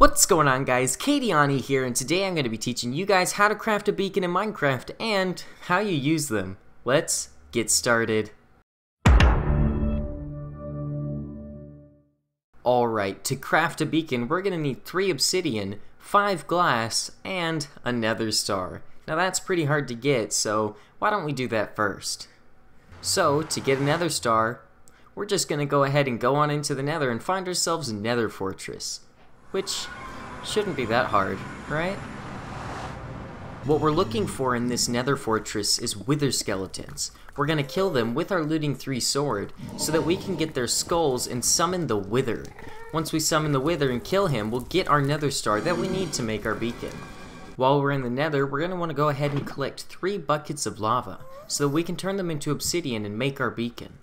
What's going on, guys? KDonnie here, and today I'm going to be teaching you guys how to craft a beacon in Minecraft and how you use them. Let's get started. Alright, to craft a beacon, we're going to need 3 obsidian, 5 glass, and a nether star. Now that's pretty hard to get, so why don't we do that first? So, to get a nether star, we're just going to go ahead and go on into the nether and find ourselves a nether fortress. Which shouldn't be that hard, right? What we're looking for in this nether fortress is wither skeletons. We're gonna kill them with our looting 3 sword so that we can get their skulls and summon the wither. Once we summon the wither and kill him, we'll get our nether star that we need to make our beacon. While we're in the nether, we're gonna want to go ahead and collect 3 buckets of lava so that we can turn them into obsidian and make our beacon.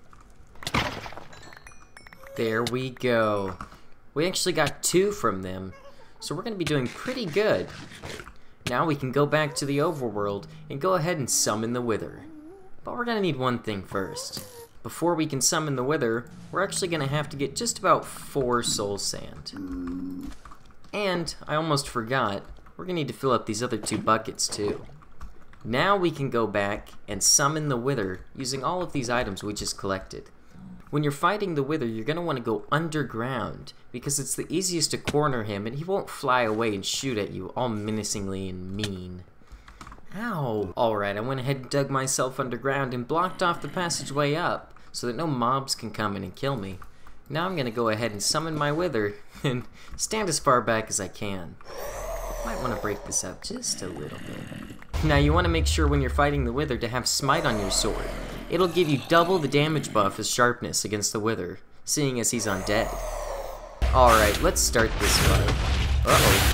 There we go. We actually got 2 from them, so we're going to be doing pretty good. Now we can go back to the overworld and go ahead and summon the wither. But we're going to need one thing first. Before we can summon the wither, we're actually going to have to get just about 4 soul sand. And, I almost forgot, we're going to need to fill up these other 2 buckets too. Now we can go back and summon the wither using all of these items we just collected. When you're fighting the wither, you're going to want to go underground because it's the easiest to corner him and he won't fly away and shoot at you all menacingly and mean. Ow! Alright, I went ahead and dug myself underground and blocked off the passageway up so that no mobs can come in and kill me. Now I'm going to go ahead and summon my wither and stand as far back as I can. Might want to break this up just a little bit. Now you want to make sure when you're fighting the wither to have smite on your sword. It'll give you double the damage buff as sharpness against the wither, seeing as he's undead. Alright, let's start this fight. Uh-oh.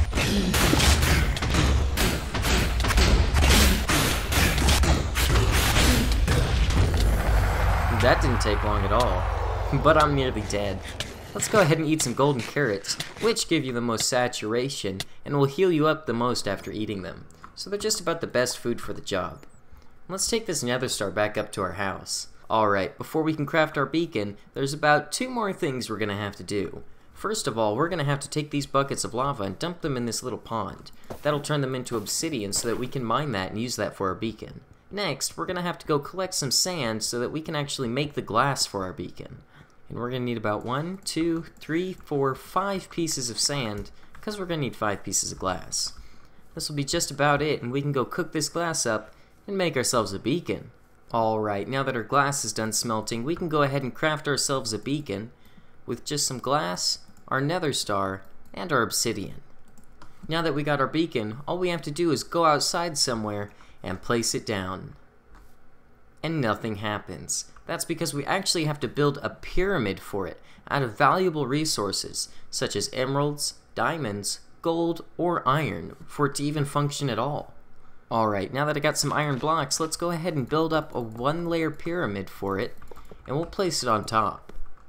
That didn't take long at all, but I'm nearly dead. Let's go ahead and eat some golden carrots, which give you the most saturation and will heal you up the most after eating them. So they're just about the best food for the job. Let's take this nether star back up to our house. Alright, before we can craft our beacon, there's about 2 more things we're going to have to do. First of all, we're going to have to take these buckets of lava and dump them in this little pond. That'll turn them into obsidian so that we can mine that and use that for our beacon. Next, we're going to have to go collect some sand so that we can actually make the glass for our beacon. And we're going to need about 1, 2, 3, 4, 5 pieces of sand, because we're going to need 5 pieces of glass. This will be just about it, and we can go cook this glass up and make ourselves a beacon. Alright, now that our glass is done smelting, we can go ahead and craft ourselves a beacon with just some glass, our nether star, and our obsidian. Now that we got our beacon, all we have to do is go outside somewhere and place it down. And nothing happens. That's because we actually have to build a pyramid for it out of valuable resources such as emeralds, diamonds, gold, or iron for it to even function at all. Alright, now that I got some iron blocks, let's go ahead and build up a 1-layer pyramid for it, and we'll place it on top.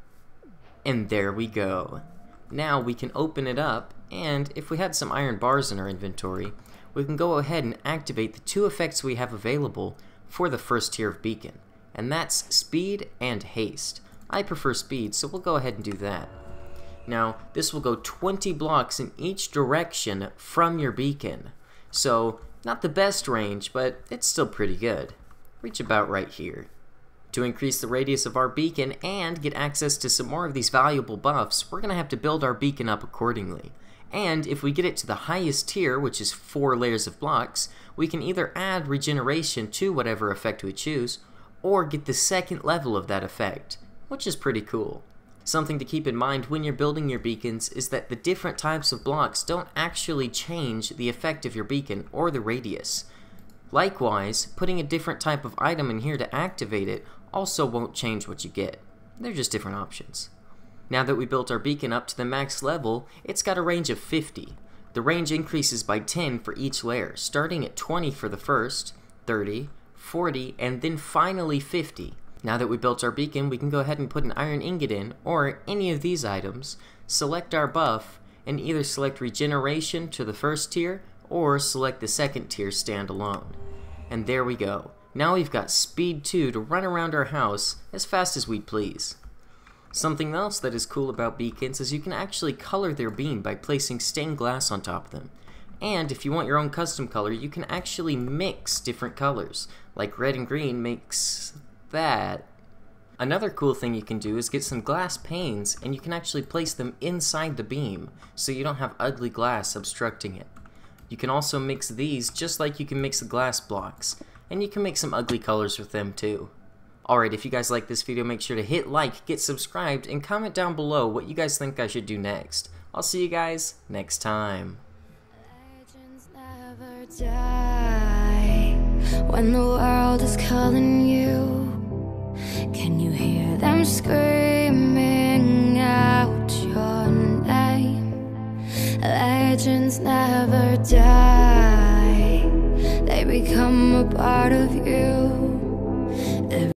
And there we go. Now we can open it up, and if we had some iron bars in our inventory, we can go ahead and activate the 2 effects we have available for the first tier of beacon, and that's speed and haste. I prefer speed, so we'll go ahead and do that. Now, this will go 20 blocks in each direction from your beacon, so not the best range, but it's still pretty good. Reach about right here. To increase the radius of our beacon and get access to some more of these valuable buffs, we're going to have to build our beacon up accordingly. And if we get it to the highest tier, which is 4 layers of blocks, we can either add regeneration to whatever effect we choose, or get the 2nd level of that effect, which is pretty cool. Something to keep in mind when you're building your beacons is that the different types of blocks don't actually change the effect of your beacon or the radius. Likewise, putting a different type of item in here to activate it also won't change what you get. They're just different options. Now that we built our beacon up to the max level, it's got a range of 50. The range increases by 10 for each layer, starting at 20 for the first, 30, 40, and then finally 50. Now that we built our beacon, we can go ahead and put an iron ingot in, or any of these items, select our buff, and either select regeneration to the first tier, or select the 2nd tier standalone. And there we go. Now we've got speed 2 to run around our house as fast as we please. Something else that is cool about beacons is you can actually color their beam by placing stained glass on top of them. And if you want your own custom color, you can actually mix different colors, like red and green makes that. Another cool thing you can do is get some glass panes, and you can actually place them inside the beam, so you don't have ugly glass obstructing it. You can also mix these just like you can mix the glass blocks, and you can make some ugly colors with them too. Alright, if you guys like this video, make sure to hit like, get subscribed, and comment down below what you guys think I should do next. I'll see you guys next time. Legends never die when the world is calling you. Can you hear them screaming out your name? Legends never die, they become a part of you.